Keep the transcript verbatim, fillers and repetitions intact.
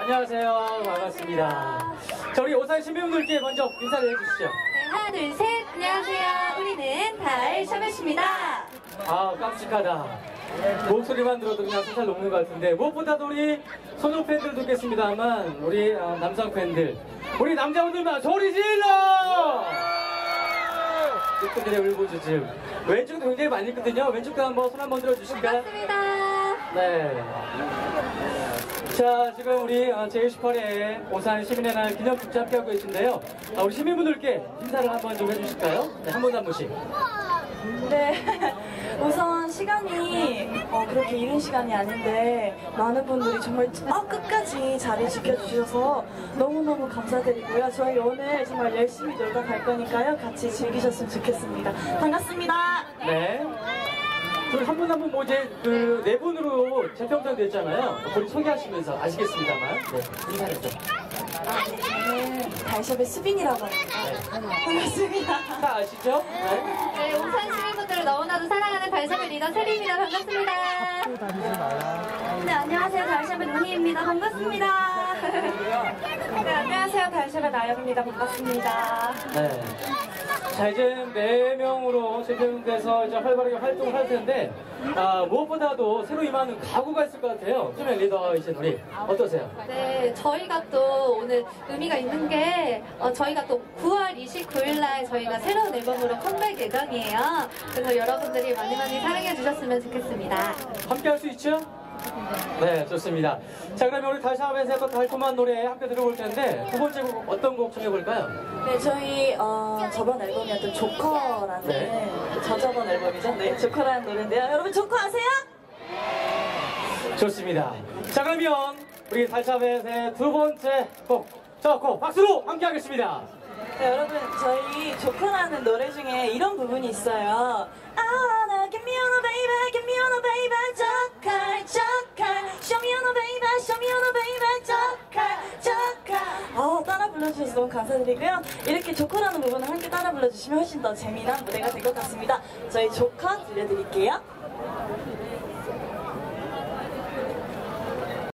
안녕하세요. 반갑습니다. 자, 우리 오산 시민분들께 먼저 인사를 해주시죠. 네, 하나, 둘, 셋. 안녕하세요. 우리는 달샤벳입니다. 아, 깜찍하다. 목소리만 들어도 그냥 살살 녹는 것 같은데, 무엇보다도 우리 소녀 팬들도 있겠습니다만, 우리 어, 남성 팬들, 우리 남자분들만 소리 질러! 그들의 울부짖음. 왼쪽도 굉장히 많이 있거든요. 왼쪽도 한번 손 한번 들어주실까요? 반갑습니다. 네. 자, 지금 우리 제이십팔 회 오산 시민의 날 기념축제 함께하고 계신데요. 아, 우리 시민분들께 인사를 한번 좀 해주실까요? 네, 한 분 한 분씩. 네, 우선 시간이 어, 그렇게 이른 시간이 아닌데 많은 분들이 정말 어, 끝까지 자리 지켜주셔서 너무너무 감사드리고요. 저희 오늘 정말 열심히 놀다 갈 거니까요. 같이 즐기셨으면 좋겠습니다. 반갑습니다. 네. 저희 한 분 한 분 뭐 이제 그 네 분으로 재평장 됐잖아요. 본인 소개하시면서 아시겠습니다만. 네, 인사를 좀. 아, 네, 저는 달샤벳 수빈이라고 합니다. 네. 반갑습니다. 다 아시죠? 네. 네, 오산 시민분들을 너무나도 사랑하는 달샤벳 리더 세리입니다. 반갑습니다. 네, 안녕하세요. 달샤벳 은희입니다. 반갑습니다. 네, 안녕하세요. 달샤벳 아영입니다. 반갑습니다. 네. 자, 이제 네 명으로 재평돼서 이제 활발하게 활동을 할 텐데, 아, 무엇보다도 새로 임하는 각오가 있을 것 같아요. 수면 리더이신 우리 어떠세요? 네, 저희가 또 오늘 의미가 있는 게 어, 저희가 또 구월 이십구일 날 저희가 새로운 앨범으로 컴백 예정이에요. 그래서 여러분들이 많이 많이 사랑해 주셨으면 좋겠습니다. 함께 할 수 있죠? 네, 좋습니다. 자, 그러면 우리 달샤벳에서 또 달콤한 노래 함께 들어볼 텐데, 두 번째 곡 어떤 곡 정해볼까요? 네, 저희 어, 저번 앨범이었던 조커라는 네. 저저번 앨범이죠. 네, 조커라는 노래인데요. 여러분 조커 아세요? 좋습니다. 자, 그러면 우리 달샤벳의 두 번째 곡, 저 곡 박수로 함께 하겠습니다. 네, 여러분 저희 조커라는 노래 중에 이런 부분이 있어요. I wanna give me on a baby, give me on a baby, 조커, 조커, show me on a baby, show me on a baby, 조커, 조커. 어, 따라 불러주셔서 너무 감사드리고요. 이렇게 조커라는 부분을 함께 따라 불러주시면 훨씬 더 재미난 무대가 될 것 같습니다. 저희 조커 들려드릴게요.